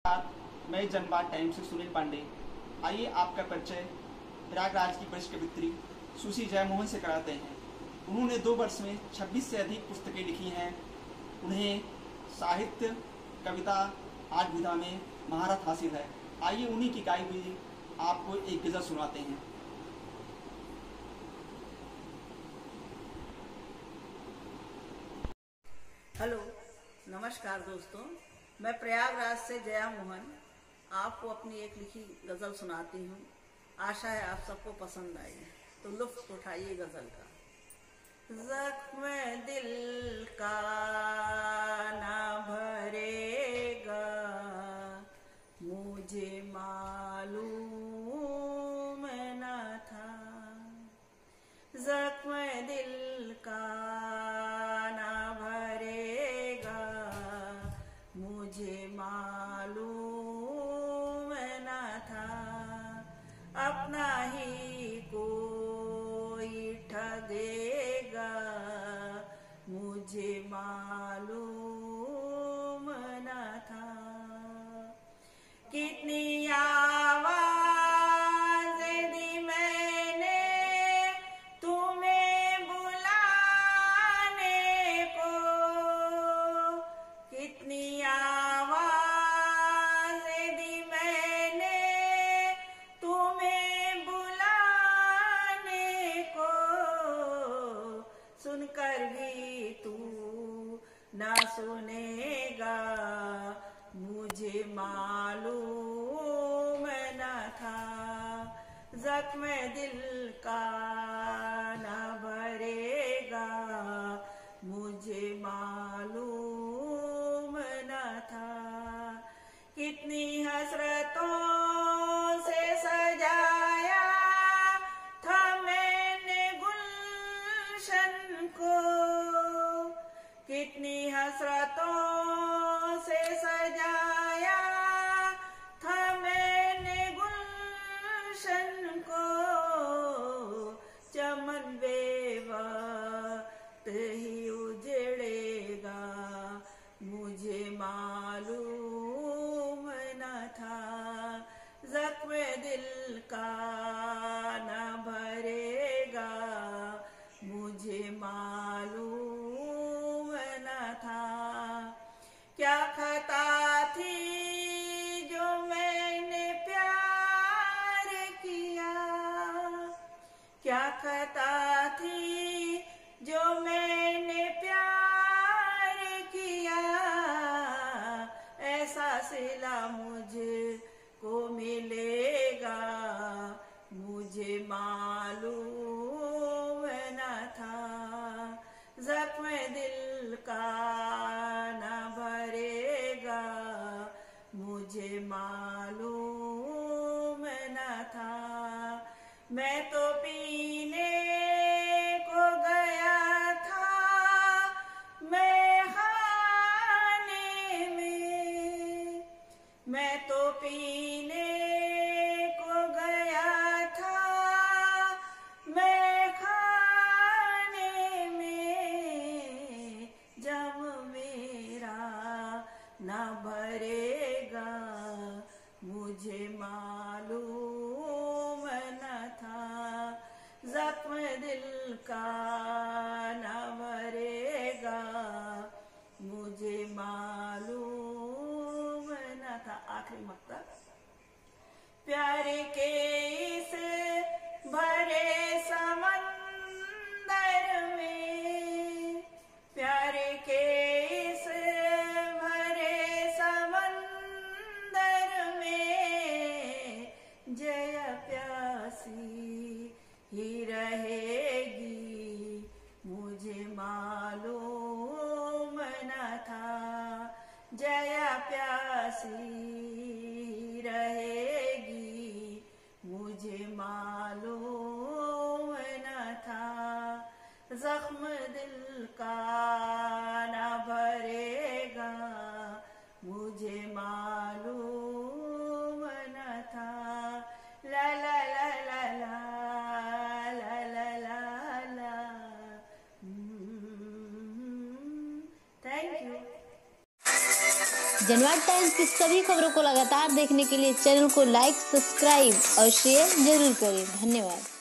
मैं जनबाद टाइम से सुनील पांडे। आइए आपका परिचय प्रयागराज की वरिष्ठ कवित्री सुश्री जयमोहन से कराते हैं। उन्होंने 2 वर्ष में 26 से अधिक पुस्तकें लिखी हैं। उन्हें साहित्य, कविता आदि विधा में महारत हासिल है। आइए उन्हीं की गाई हुई आपको एक गज़ल सुनाते हैं। हेलो, नमस्कार दोस्तों। मैं प्रयागराज से जया मोहन आपको अपनी एक लिखी गज़ल सुनाती हूँ। आशा है आप सबको पसंद आएगी, तो लुत्फ़ उठाइए गज़ल का। ज़ख्म दिल का ना भरेगा, मुझे मालूम न था। ज़ख्म दिल का ना भरेगा, मुझे मालूम न था। अपना ही कोई ठगेगा, मुझे मालूम न था। कितनी आवाज़ें दी मैंने तुम्हें बुलाने को, कितनी आवाज़ें दी मैंने तुम्हें बुलाने को, सुनकर भी तू ना सुनेगा, मुझे मालूम न था। ज़ख्म दिल का न भरेगा, मुझे मालूम न था। कितनी हसरतों से सजाया था मैंने गुलशन को, कितनी हसरतों से सजाया था मैंने गुलशन को। चमन बेवक्त ही उजड़ेगा, मुझे मालूम न था। ज़ख्म दिल का न भरेगा, मुझे मालूम न था। क्या खता थी जो मैंने प्यार किया, क्या खता थी जो मैंने प्यार किया। ऐसा सिला मुझको मिलेगा, मुझे मालूम न था। ज़ख्म दिल का न भरेगा, मुझे मालूम न था। मैं तो पीने को गया था मैं खाने में, मैं तो पीने को गया था मैं खाने में। जब मेरा न भरेगा, मुझे मालूम न था। ज़ख्म दिल का न भरेगा, मुझे मालूम न था। आखिरी मक्ता। प्यार के इस भरे समंदर में, प्यार के इस भरे समंदर में, जया प्यासी ही रहेगी, मुझे मालूम न था। जया प्यासी रहेगी, मुझे मालूम न था। ज़ख्म दिल का न भरेगा, मुझे मालूम न था। ला ला ला ला ला ला ला ला ला। Thank you. जनवाद टाइम्स की सभी खबरों को लगातार देखने के लिए चैनल को लाइक, सब्सक्राइब और शेयर जरूर करें। धन्यवाद।